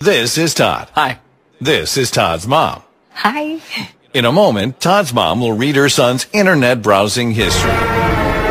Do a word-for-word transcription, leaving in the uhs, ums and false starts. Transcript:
This is Todd. Hi. This is Todd's mom. Hi. In a moment, Todd's mom will read her son's internet browsing history.